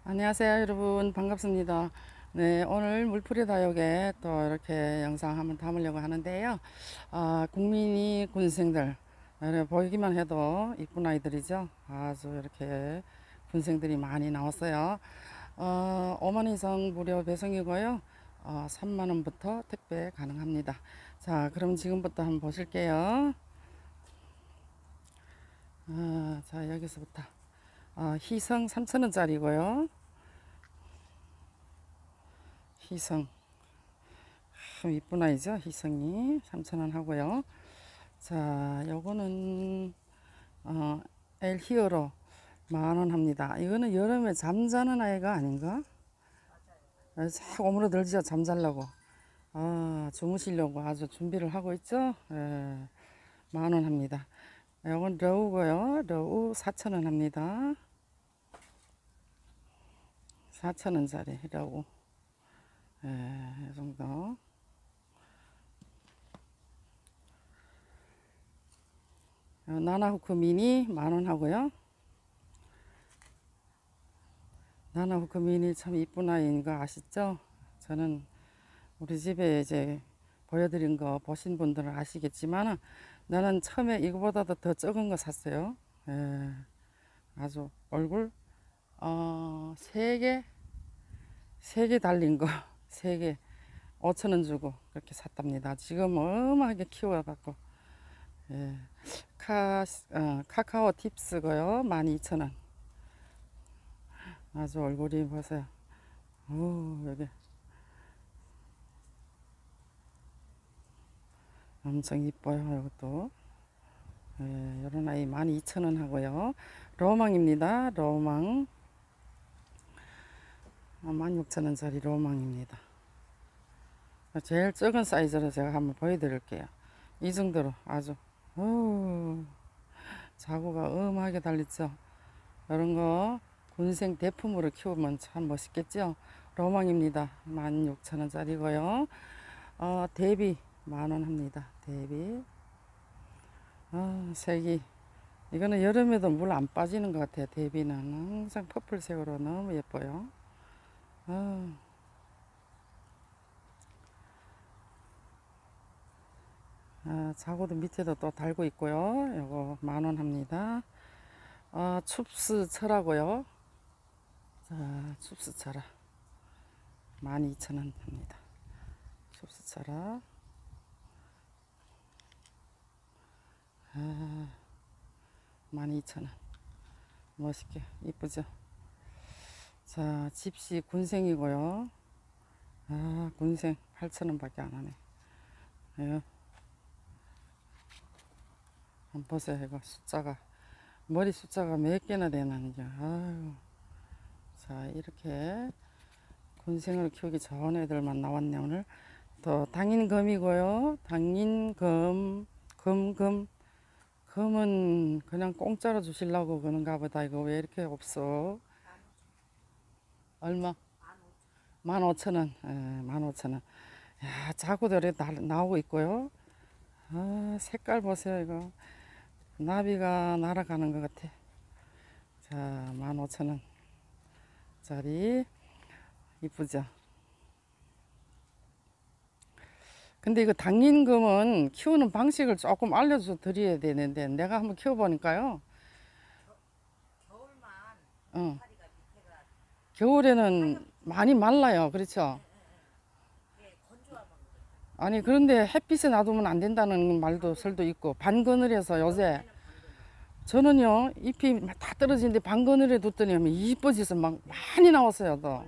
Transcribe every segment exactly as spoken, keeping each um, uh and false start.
안녕하세요 여러분, 반갑습니다. 네, 오늘 물풀이 다육에 또 이렇게 영상 한번 담으려고 하는데요. 아, 국민이 군생들, 이렇게 보기만 해도 이쁜 아이들이죠. 아주 이렇게 군생들이 많이 나왔어요. 어, 오만 이상 무료 배송이고요. 어, 삼만 원부터 택배 가능합니다. 자, 그럼 지금부터 한번 보실게요. 아, 자, 여기서부터 어, 희성 삼천 원짜리고요. 희성 참 이쁜 아이죠. 희성이 삼천 원 하고요. 자, 요거는 어, 엘 히어로 만 원 합니다. 이거는 여름에 잠자는 아이가 아닌가? 싹 오므러들죠. 잠자려고. 아, 주무시려고 아주 준비를 하고 있죠. 예, 만 원 합니다. 요건 러우고요. 러우 사천 원 합니다. 사천 원짜리 러우. 예, 이 정도. 나나후크 미니 만 원 하고요. 나나후크 미니 참 이쁜 아이인 거 아시죠? 저는 우리 집에 이제 보여드린 거 보신 분들은 아시겠지만 나는 처음에 이거보다도 더 적은 거 샀어요. 예, 아주 얼굴 어, 세 개, 세 개 달린 거, 세 개 오천 원 주고 그렇게 샀답니다. 지금 어마하게 키워갖고 예, 카, 어, 카카오 팁스고요. 만 이천 원. 아주 얼굴이 보세요. 오, 여기 엄청 이뻐요. 이것도. 예, 이런 아이 만 이천 원 하고요. 로망입니다. 로망. 만 육천 원짜리 로망입니다. 제일 적은 사이즈로 제가 한번 보여드릴게요. 이 정도로 아주 오, 자구가 음하게 달렸죠. 이런 거 군생 대품으로 키우면 참 멋있겠죠. 로망입니다. 만 육천 원짜리고요. 어, 대비 만 원 합니다. 대비. 아, 색이 이거는 여름에도 물 안 빠지는 것 같아요. 대비는 항상 퍼플색으로 너무 예뻐요. 아, 아, 자고도 밑에도 또 달고 있고요. 요거 만 원 합니다. 아, 춥스 철하고요. 자, 춥스 철아 만 이천 원 합니다. 춥스 철아. 아, 만 이천 원. 멋있게 이쁘죠. 자, 집시 군생이고요. 아, 군생 팔천 원 밖에 안 하네. 예, 한번 보세요. 이거 숫자가 머리 숫자가 몇 개나 되는지. 아유, 자, 이렇게 군생을 키우기 좋은 애들만 나왔네 오늘. 또 당인금이고요. 당인금, 금금, 금은 그냥 공짜로 주시려고 그런가 보다. 이거 왜 이렇게 없어? 얼마? 만 오천 원. 예, 만 오천 원. 야, 자구들이 나, 나오고 있고요. 아, 색깔 보세요 이거. 나비가 날아가는 것 같아. 자, 만 오천 원짜리 이쁘죠? 근데 이거 당인금은 키우는 방식을 조금 알려줘 드려야 되는데 내가 한번 키워보니까요. 어, 겨울에는 많이 말라요. 그렇죠? 아니 그런데 햇빛에 놔두면 안 된다는 말도 설도 있고 반그늘에서 요새 저는요 잎이 다 떨어지는데 반그늘에 뒀더니 이뻐져서 막 많이 나왔어요. 또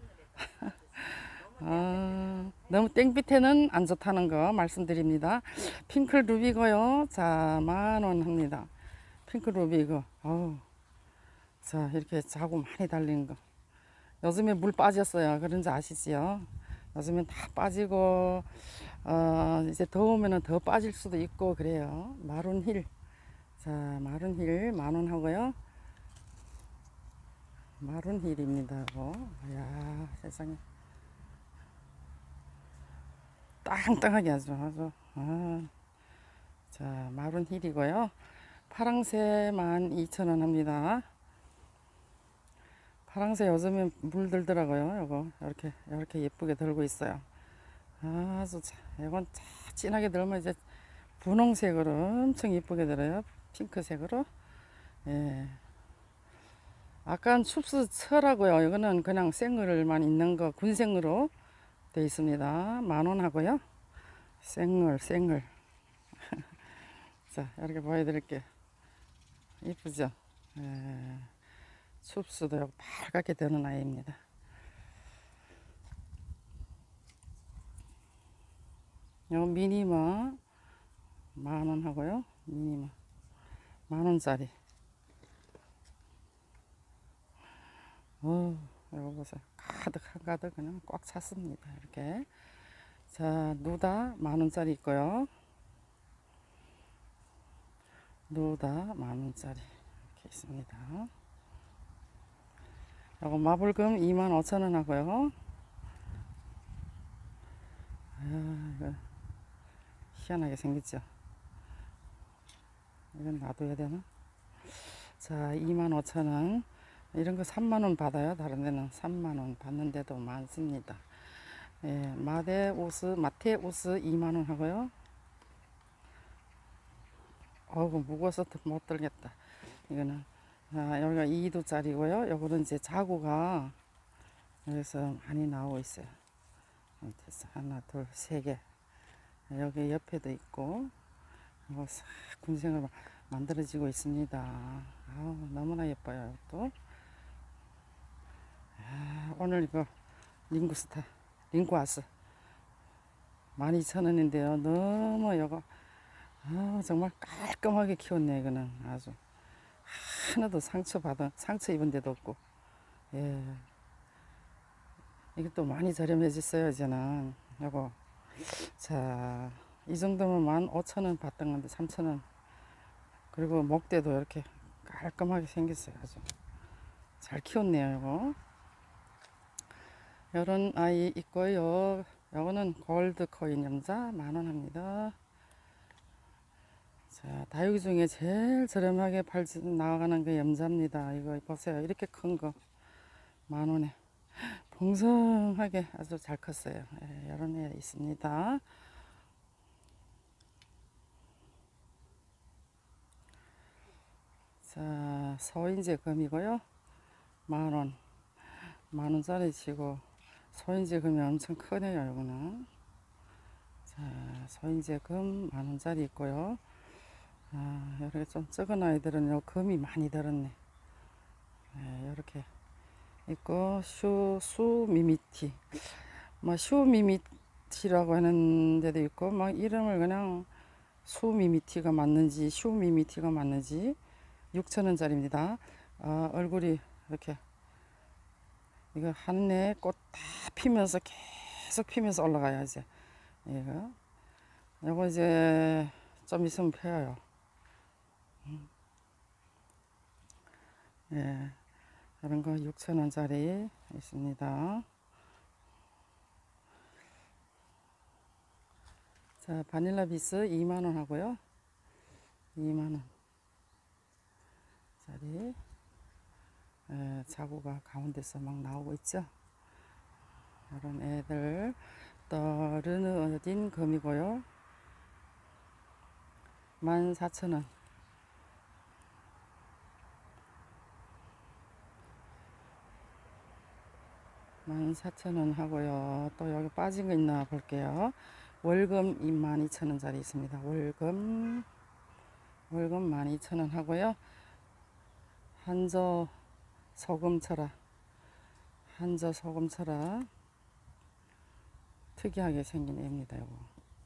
아, 너무 땡빛에는 안 좋다는 거 말씀드립니다. 핑클 루비고요. 자, 만 원 합니다. 핑클 루비 이거. 어우, 자, 이렇게 자고 많이 달린 거. 요즘에 물 빠졌어요. 그런지 아시지요? 요즘엔 다 빠지고 어, 이제 더우면은 더 빠질 수도 있고 그래요. 마룬 힐. 자, 마룬 힐 만 원 하고요. 마룬 힐입니다. 이거. 야, 세상에. 땅땅하게 하죠. 아주. 아, 자, 마룬 힐이고요. 파랑새 만 이천 원 합니다. 파랑새 요즘에 물들더라고요. 요거 이렇게 이렇게 예쁘게 들고 있어요. 아주 자, 이건 자, 진하게 들면 이제 분홍색으로 엄청 예쁘게 들어요. 핑크색으로. 예. 아까는 춥스 철하고요. 이거는 그냥 생얼만 있는 거 군생으로 되어 있습니다. 만 원 하고요. 생얼 생얼. 자 이렇게 보여드릴게요. 이쁘죠? 예. 춥스도 빨갛게 되는 아이입니다. 요 미니마 만 원 하고요. 미니마 만 원짜리. 어, 이거 보세요. 가득 한가득 그냥 꽉 찼습니다. 이렇게. 자, 누다 만 원짜리 있고요. 누다 만 원짜리 이렇게 있습니다. 요거 마블금 이만 오천 원 하고요. 아, 이거 희한하게 생겼죠. 이건 놔둬야 되나? 자, 이만 오천 원. 이런 거 삼만 원 받아요. 다른 데는 삼만 원 받는 데도 많습니다. 예, 마테우스, 마테우스 이만 원 하고요. 어우, 무거워서 못 들겠다. 이거는, 아, 여기가 이 두짜리고요. 요거는 이제 자구가 여기서 많이 나오고 있어요. 밑에서 하나, 둘, 세 개. 여기 옆에도 있고, 이거 싹 군생으로 만들어지고 있습니다. 아우, 너무나 예뻐요. 또. 아, 오늘 이거 링구스타, 링구아스 만 이천 원인데요. 너무 이거 아, 정말 깔끔하게 키웠네. 이거는 아주 하나도 상처 받은 상처 입은 데도 없고. 예, 이게 또 많이 저렴해졌어요. 이제는 요거 자, 이 정도면 만 오천 원 받던 건데 삼천 원. 그리고 목대도 이렇게 깔끔하게 생겼어요. 아주 잘 키웠네요. 이거 이런 아이 있고요. 요거는 골드 코인 염자 만 원 합니다. 자, 다육이 중에 제일 저렴하게 팔 나가는 게 염자입니다. 이거 보세요. 이렇게 큰 거 만 원에 풍성하게 아주 잘 컸어요. 예, 이런 애 있습니다. 자, 소인제 금이고요. 만 원. 만 원짜리 치고 소인제 금이 엄청 크네요. 이거는. 자, 소인제 금 만 원짜리 있고요. 아, 이렇게 좀 적은 아이들은 요 금이 많이 들었네. 네, 이렇게 있고 슈, 수 미미티 뭐 슈 미미티라고 하는 데도 있고 막 이름을 그냥 수 미미티가 맞는지 슈 미미티가 맞는지 육천 원짜리입니다. 아, 얼굴이 이렇게 이거 한해 꽃 다 피면서 계속 피면서 올라가요. 이제 이거 요거 이제 좀 있으면 펴요. 예, 이런 거 육천 원짜리 있습니다. 자, 바닐라 비스 이만 원 하고요. 이만 원짜리. 예, 자구가 가운데서 막 나오고 있죠. 이런 애들. 또 르느 어딘 금이고요. 만 사천 원. 만 사천 원 하고요. 또 여기 빠진 거 있나 볼게요. 월금 이만 이천 원짜리 있습니다. 월금 월금 만 이천 원 하고요. 한저 소금철아 한저 소금철아 특이하게 생긴 애입니다. 요거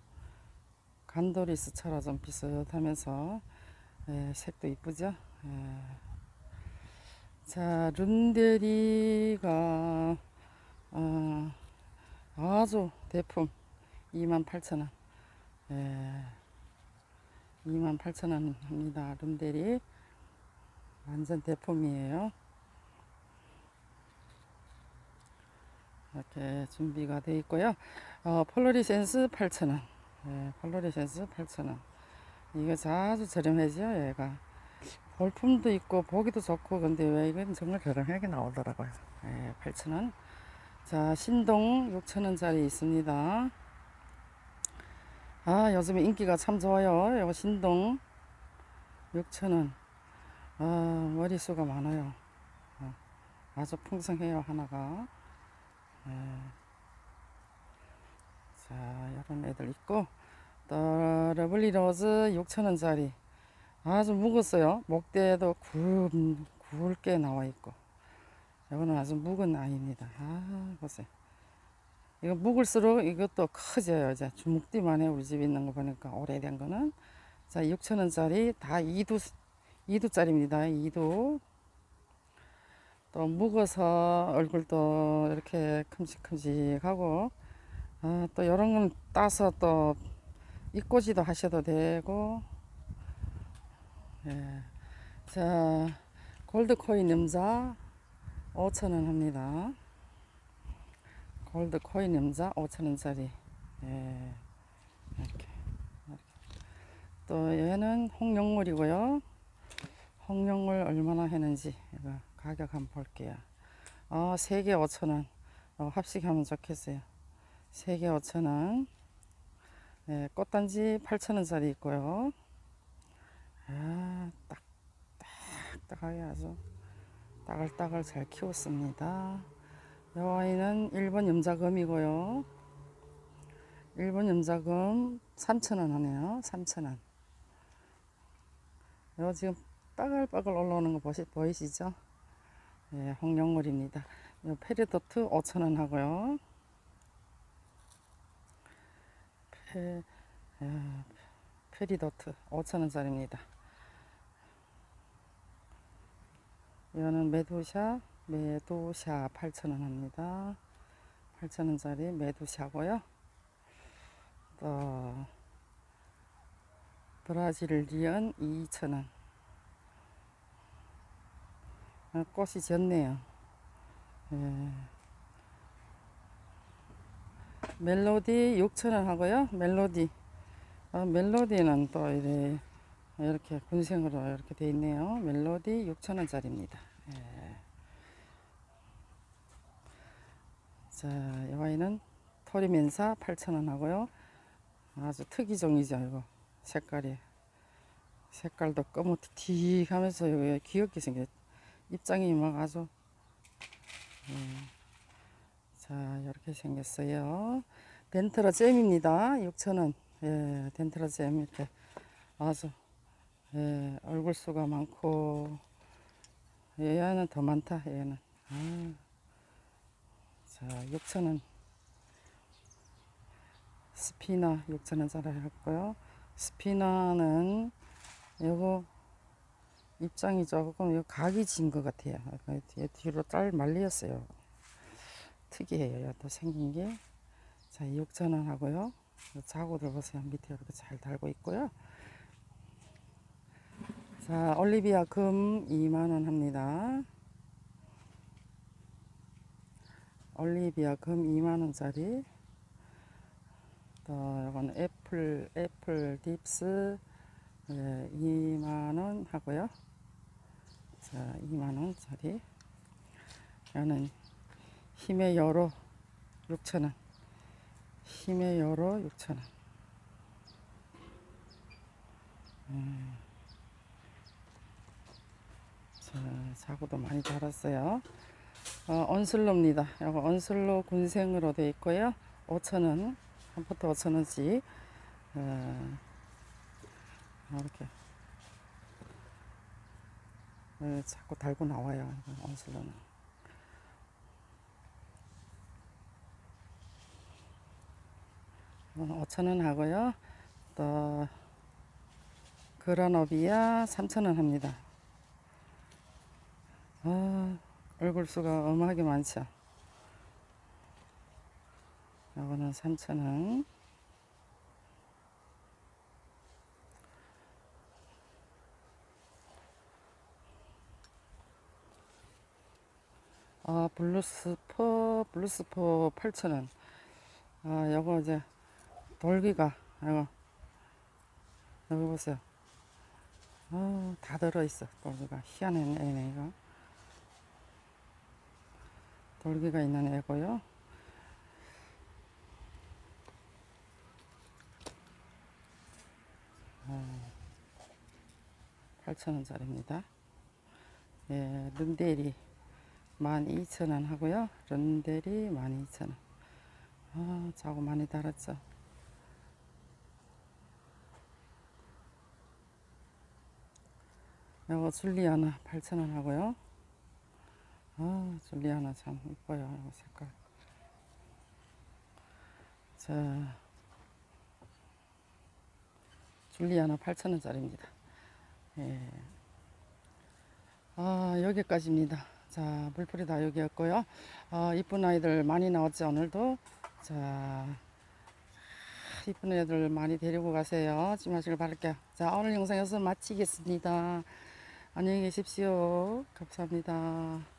간도리스철아 좀 비슷하면서 예, 색도 이쁘죠. 예. 자, 룬데리가 어, 아주 대품 이만 팔천 원. 예, 이만 팔천 원 합니다. 룸데리 완전 대품이에요. 이렇게 준비가 되어 있고요. 어, 폴로리센스 팔천 원. 예, 폴로리센스 팔천 원. 이거 아주 저렴하죠. 얘가 볼품도 있고 보기도 좋고 근데 왜 이건 정말 저렴하게 나오더라고요. 예, 팔천 원. 자, 신동 육천 원짜리 있습니다. 아, 요즘에 인기가 참 좋아요. 이거 신동 육천 원. 아, 머리수가 많아요. 아, 아주 풍성해요, 하나가. 예. 자, 이런 애들 있고, 또 러블리 로즈 육천 원짜리. 아주 묵었어요. 목대도 굵, 굵게 나와 있고. 이거는 아주 묵은 아이입니다. 아, 보세요. 이거 묵을수록 이것도 커져요. 이제 주먹띠만 해. 우리 집에 있는 거 보니까 오래된 거는. 자, 육천 원짜리 다 이 두, 이 두짜리입니다. 이 두. 또 묵어서 얼굴도 이렇게 큼직큼직하고, 아, 또 이런 건 따서 또 입꼬지도 하셔도 되고, 예. 자, 골드코인 염자 오천 원 합니다. 골드코인 염자 오천 원짜리. 예. 이렇게. 또 얘는 홍룡물이고요. 홍룡물 얼마나 했는지 이거 가격 한번 볼게요. 어, 세 개 오천 원. 어, 합식하면 좋겠어요. 세 개 오천 원. 네, 꽃단지 팔천 원짜리 있고요. 아, 딱, 딱딱하게 아주 따글따글 잘 키웠습니다. 이 아이는 일본 염자금이고요. 일본 염자금 삼천 원 하네요. 삼천 원. 요 지금 빠글빠글 올라오는 거 보시, 보이시죠? 예, 홍룡물입니다. 요 페리도트 오천 원 하고요. 페, 야, 페리도트 오천 원짜리입니다. 이거는 메두샤, 메두샤 팔천 원 합니다. 팔천 원짜리 메두샤고요. 또 브라질리언 이천 원. 아, 꽃이 졌네요. 예. 멜로디 육천 원 하고요. 멜로디. 아, 멜로디는 또 이래, 이렇게 군생으로 이렇게 돼 있네요. 멜로디 육천 원짜리입니다. 예. 자, 이 아이는 토리멘사 팔천 원 하고요. 아주 특이종이죠, 이거. 색깔이. 색깔도 검은틱틱 하면서 귀엽게 생겼. 입장이 막 아주. 예. 자, 이렇게 생겼어요. 덴트라 잼입니다. 육천 원. 예, 덴트라 잼 이렇게 아주, 예, 얼굴 수가 많고, 얘는 더 많다. 얘는. 아, 자, 육천 원. 스피나 육천 원짜리 했고요. 스피나는 요거 입장이 조금 요 각이 진 것 같아요. 뒤에 뒤로 짤 말리었어요. 특이해요. 또 생긴 게. 자, 육천 원 하고요. 자구들 보세요. 밑에 이렇게 잘 달고 있고요. 자, 올리비아 금 이만 원 합니다. 올리비아 금 이만 원짜리. 또 이건 애플 애플 딥스, 예, 이만 원 하고요. 자, 이만 원짜리. 이거는 힘의 여로 육천 원. 힘의 여로 육천 원. 음. 자, 자구도 많이 달았어요. 어, 언슬로입니다. 이거 언슬로 군생으로 되어 있고요. 오천 원. 한 포트 오천 원씩. 어, 이렇게 어, 자꾸 달고 나와요. 언슬로는. 오천 원 하고요. 또 그라노비아 삼천 원 합니다. 아, 얼굴 수가 어마하게 많죠. 이거는 삼천 원. 아, 블루스퍼, 블루스퍼 팔천 원. 아, 요거 이제 돌기가, 이거, 여기 보세요. 어, 다 들어있어. 돌기가 희한한 애네 이거. 돌기가 있는 애고요. 팔천 원짜리입니다. 예, 른데리 만 이천 원 하고요. 른데리 만 이천 원. 아, 자고 많이 달았죠. 요거 줄리아나 팔천 원 하고요. 아, 줄리아나 참 이뻐요. 이거 색깔. 자, 줄리아나 팔천 원짜리입니다. 예. 아, 여기까지입니다. 자, 물풀이 다 여기였고요. 어, 이쁜 아이들 많이 나왔죠, 오늘도. 자, 이쁜 애들 많이 데리고 가세요. 찜하시길 바랄게요. 자, 오늘 영상 여기서 마치겠습니다. 안녕히 계십시오. 감사합니다.